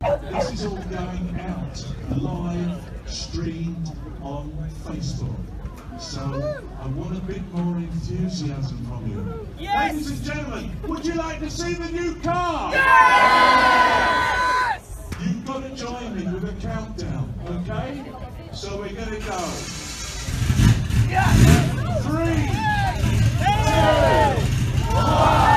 This is all going out live streamed on Facebook. So I want a bit more enthusiasm from you. Yes! Ladies and gentlemen, would you like to see the new car? Yes! You've got to join me with a countdown, okay? So we're going to go. Yes! 3, 2, 1.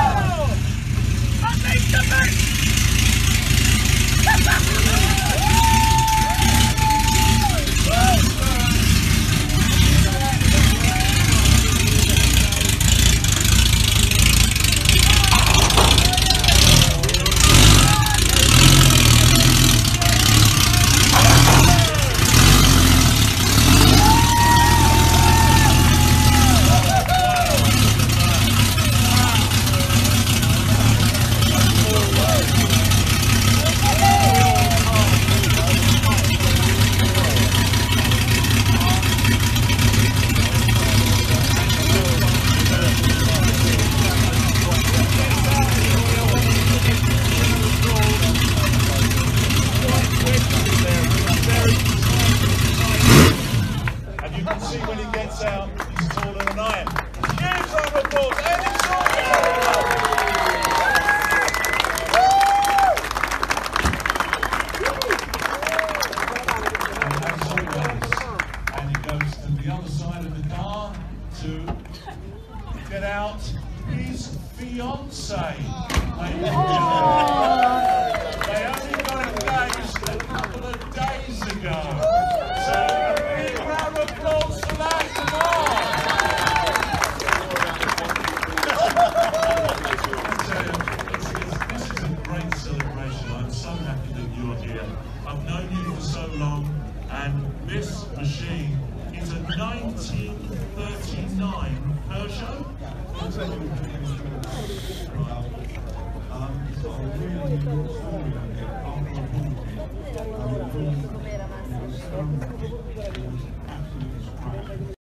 Out, he's taller than I am. Huge round of applause, Andy Saunders! And as always, Andy goes to the other side of the car to get out his fiancée. Ladies and gentlemen, they only got engaged a couple of days ago. So a big round of applause for that. I've known you for so long, and this machine is a 1939 Peugeot. It's got a really good story on it. After I bought it, it was absolutely scratched.